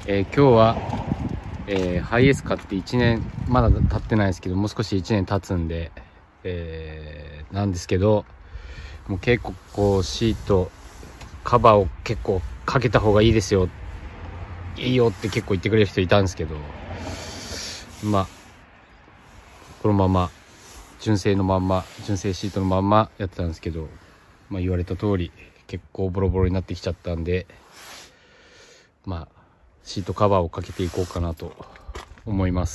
今日は、ハイエース買って1年まだ経ってないですけど、もう少し1年経つんで、なんですけど、もう結構こうシートカバーを結構かけた方がいいですよ、いいよって結構言ってくれる人いたんですけど、まあこのまま純正シートのまんまやってたんですけど、まあ言われた通り結構ボロボロになってきちゃったんで、まあシートカバーをかけていこうかなと思います。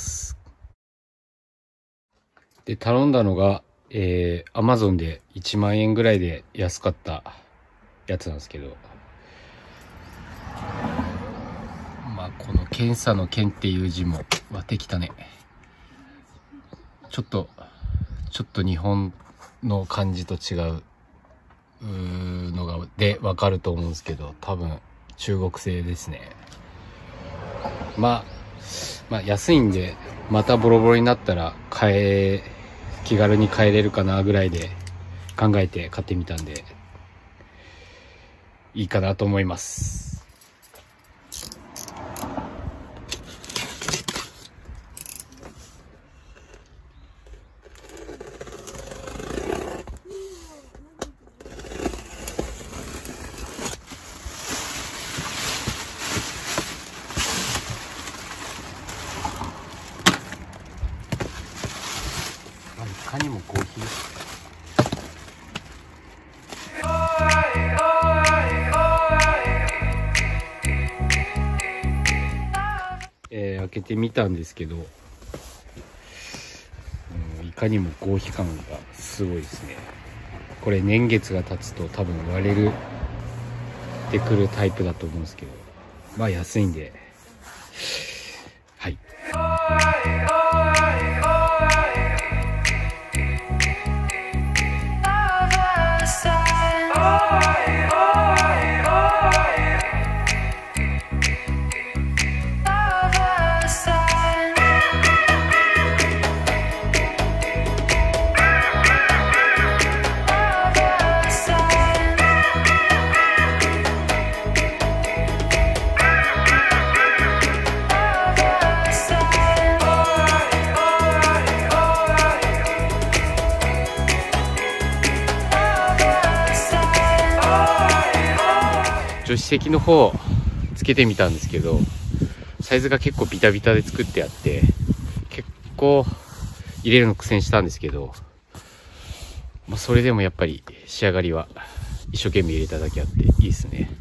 で、頼んだのがAmazon で1万円ぐらいで安かったやつなんですけど、まあこの検査の検っていう字も割ってきたね。ちょっと日本の漢字と違うのがで分かると思うんですけど、多分中国製ですね。まあ安いんで、またボロボロになったら気軽に買えれるかなぐらいで考えて買ってみたんで、いいかなと思います。いかにもコーヒー、開けてみたんですけど、いかにも合皮感がすごいですね。これ年月が経つと多分割れてくるタイプだと思うんですけど、まあ安いんで、はい。助手席の方つけてみたんですけど、サイズが結構ビタビタで作ってあって、結構入れるの苦戦したんですけど、まあ、それでもやっぱり仕上がりは一生懸命入れただけあっていいですね。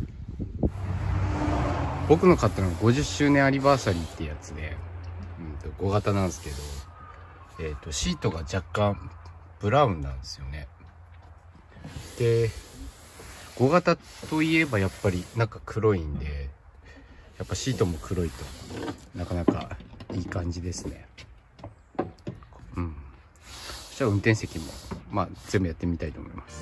僕の買ったのが50周年アニバーサリーってやつで、5型なんですけど、シートが若干ブラウンなんですよね。で、5型といえばやっぱり中黒いんで、やっぱシートも黒いとなかなかいい感じですね。そしたら運転席もまあ全部やってみたいと思います。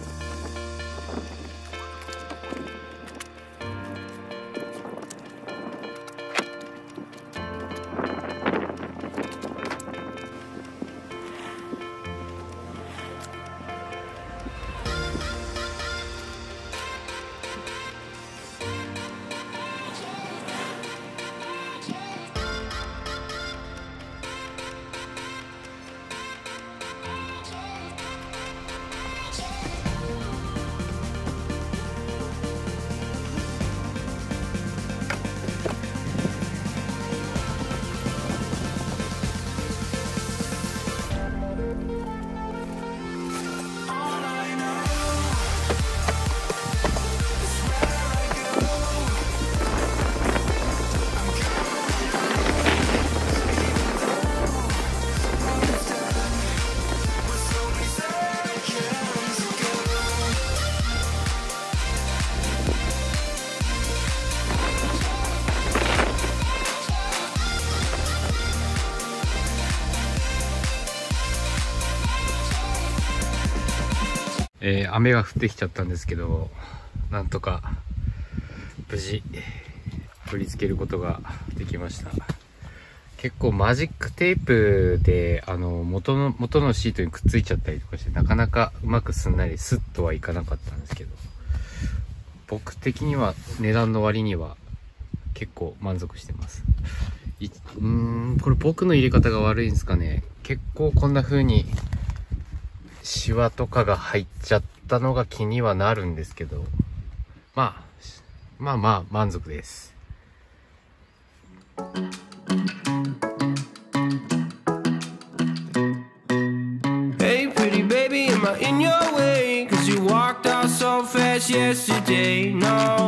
雨が降ってきちゃったんですけど、なんとか無事取り付けることができました。結構マジックテープで元のシートにくっついちゃったりとかして、なかなかうまくすんなりスッとはいかなかったんですけど、僕的には値段の割には結構満足してます。これ僕の入れ方が悪いんですかね。結構こんな風にシワとかが入っちゃったのが気にはなるんですけど、まあ満足です。 Hey pretty baby, am I in your way? 'Cause you walked out so fast yesterday. No,